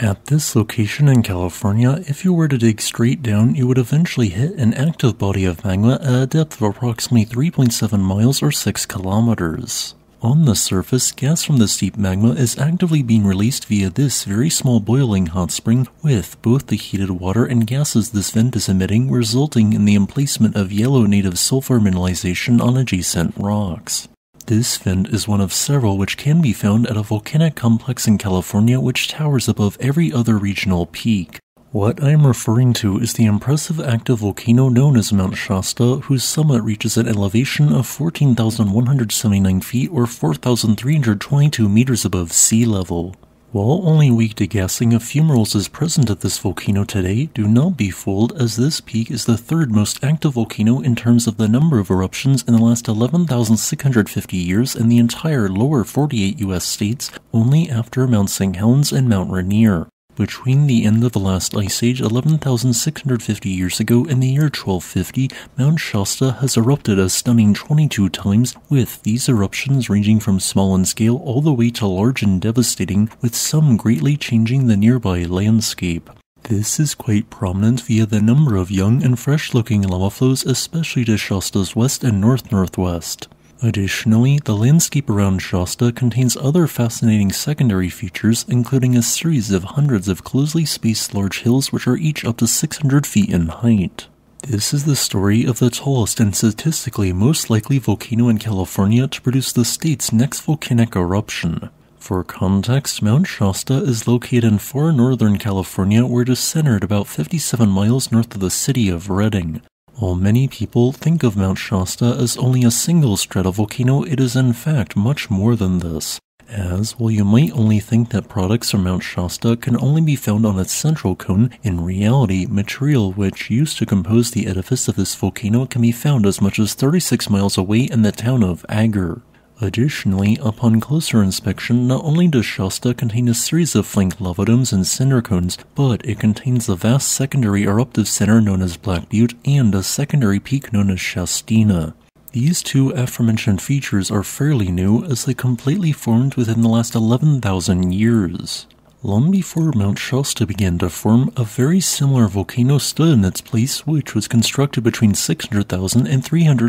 At this location in California, if you were to dig straight down, you would eventually hit an active body of magma at a depth of approximately 3.7 miles or 6 kilometers. On the surface, gas from this deep magma is actively being released via this very small boiling hot spring, with both the heated water and gases this vent is emitting resulting in the emplacement of yellow native sulfur mineralization on adjacent rocks. This vent is one of several which can be found at a volcanic complex in California which towers above every other regional peak. What I am referring to is the impressive active volcano known as Mount Shasta, whose summit reaches an elevation of 14,179 feet or 4,322 meters above sea level. While only weak degassing of fumaroles is present at this volcano today, do not be fooled, as this peak is the third most active volcano in terms of the number of eruptions in the last 11,650 years in the entire lower 48 US states, only after Mount St. Helens and Mount Rainier. Between the end of the last ice age 11,650 years ago and the year 1250, Mount Shasta has erupted a stunning 22 times, with these eruptions ranging from small in scale all the way to large and devastating, with some greatly changing the nearby landscape. This is quite prominent via the number of young and fresh-looking lava flows, especially to Shasta's west and north-northwest. Additionally, the landscape around Shasta contains other fascinating secondary features, including a series of hundreds of closely spaced large hills which are each up to 600 feet in height. This is the story of the tallest and statistically most likely volcano in California to produce the state's next volcanic eruption. For context, Mount Shasta is located in far northern California, where it is centered about 57 miles north of the city of Redding. While many people think of Mount Shasta as only a single stratovolcano, it is in fact much more than this, as while you might only think that products from Mount Shasta can only be found on its central cone, in reality, material which used to compose the edifice of this volcano can be found as much as 36 miles away in the town of Agar. Additionally, upon closer inspection, not only does Shasta contain a series of flanked lava domes and cinder cones, but it contains a vast secondary eruptive center known as Black Butte and a secondary peak known as Shastina. These two aforementioned features are fairly new, as they completely formed within the last 11,000 years. Long before Mount Shasta began to form, a very similar volcano stood in its place, which was constructed between 600,000 and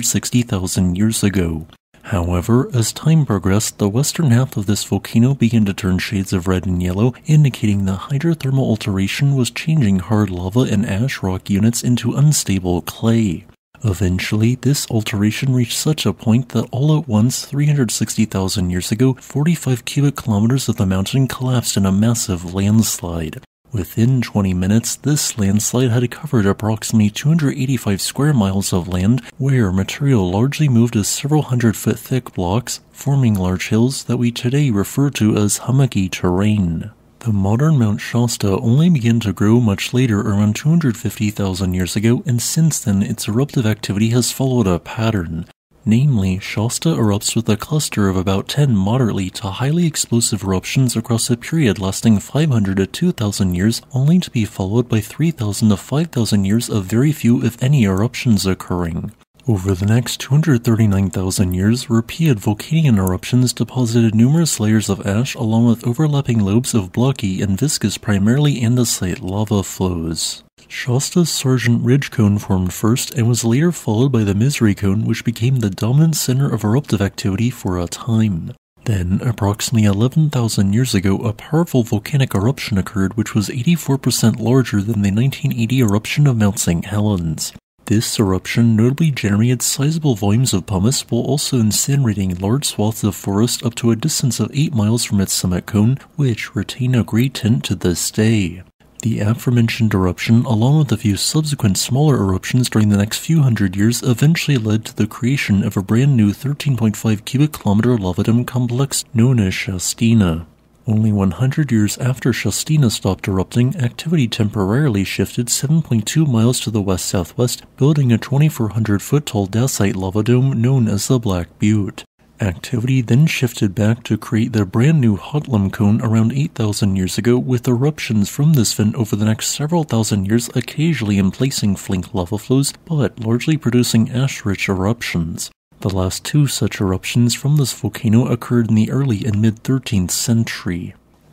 360,000 years ago. However, as time progressed, the western half of this volcano began to turn shades of red and yellow, indicating the hydrothermal alteration was changing hard lava and ash rock units into unstable clay. Eventually, this alteration reached such a point that all at once, 360,000 years ago, 45 cubic kilometers of the mountain collapsed in a massive landslide. Within 20 minutes, this landslide had covered approximately 285 square miles of land, where material largely moved as several hundred-foot thick blocks, forming large hills that we today refer to as hummocky terrain. The modern Mount Shasta only began to grow much later, around 250,000 years ago, and since then its eruptive activity has followed a pattern. Namely, Shasta erupts with a cluster of about 10 moderately to highly explosive eruptions across a period lasting 500 to 2,000 years, only to be followed by 3,000 to 5,000 years of very few, if any, eruptions occurring. Over the next 239,000 years, repeated Volcanian eruptions deposited numerous layers of ash along with overlapping lobes of blocky and viscous primarily andesite lava flows. Shasta's Sargent Ridge Cone formed first and was later followed by the Misery Cone, which became the dominant center of eruptive activity for a time. Then, approximately 11,000 years ago, a powerful volcanic eruption occurred which was 84% larger than the 1980 eruption of Mount St. Helens. This eruption notably generated sizable volumes of pumice while also incinerating large swaths of forest up to a distance of 8 miles from its summit cone, which retain a grey tint to this day. The aforementioned eruption, along with a few subsequent smaller eruptions during the next few hundred years, eventually led to the creation of a brand new 13.5 cubic kilometer lava dome complex known as Shastina. Only 100 years after Shastina stopped erupting, activity temporarily shifted 7.2 miles to the west-southwest, building a 2,400-foot tall dacite lava dome known as the Black Butte. Activity then shifted back to create the brand new Hotlam Cone around 8,000 years ago, with eruptions from this vent over the next several thousand years occasionally emplacing flanked lava flows, but largely producing ash-rich eruptions. The last two such eruptions from this volcano occurred in the early and mid-13th century.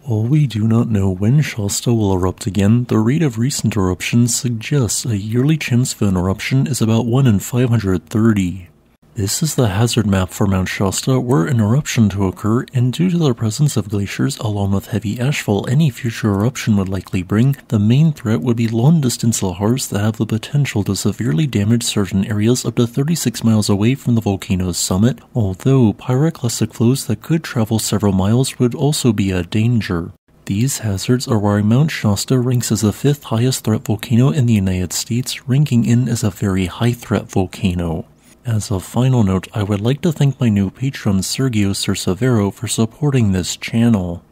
While we do not know when Shasta will erupt again, the rate of recent eruptions suggests a yearly chance of an eruption is about 1 in 530. This is the hazard map for Mount Shasta were an eruption to occur, and due to the presence of glaciers along with heavy ashfall any future eruption would likely bring, the main threat would be long-distance lahars that have the potential to severely damage certain areas up to 36 miles away from the volcano's summit, although pyroclastic flows that could travel several miles would also be a danger. These hazards are why Mount Shasta ranks as the 5th highest threat volcano in the United States, ranking in as a very high threat volcano. As a final note, I would like to thank my new patron Sergio Cersavero for supporting this channel.